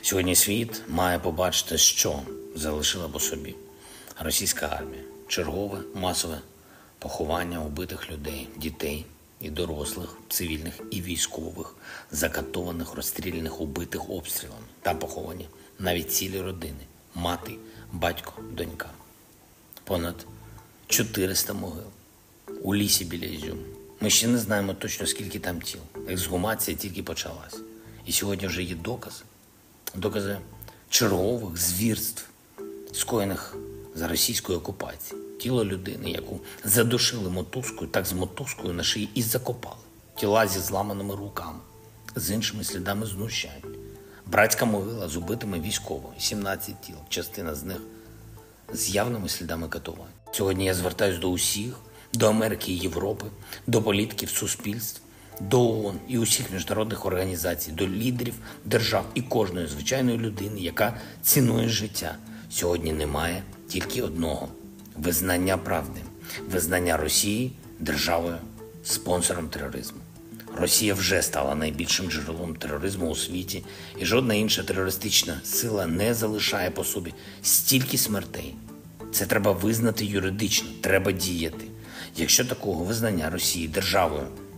Сьогодні світ має побачити, що залишила по собі російська армія. Чергове масове поховання убитих людей, дітей і дорослих, цивільних і військових, закатованих, розстріляних, убитих обстрілами. Там поховані навіть цілі родини – мати, батько, донька. Понад 400 могил у лісі біля Ізюму. Ми ще не знаємо точно, скільки там тіл. Ексгумація тільки почалась. І сьогодні вже є докази чергових звірств, скоєних за російською окупацією. Тіло людини, яку задушили мотузкою, так з мотузкою на шиї і закопали. Тіла зі зламаними руками, з іншими слідами знущань. Братська могила з убитими військовими, 17 тіл, частина з них з явними слідами катувань. Сьогодні я звертаюся до усіх, до Америки і Європи, до політиків, суспільств, до ООН і усіх міжнародних організацій, до лідерів держав і кожної звичайної людини, яка цінує життя. Сьогодні немає тільки одного – визнання правди, визнання Росії державою, спонсором тероризму. Росія вже стала найбільшим джерелом тероризму у світі, і жодна інша терористична сила не залишає по собі стільки смертей. Це треба визнати юридично, треба діяти. Якщо такого визнання Росії державою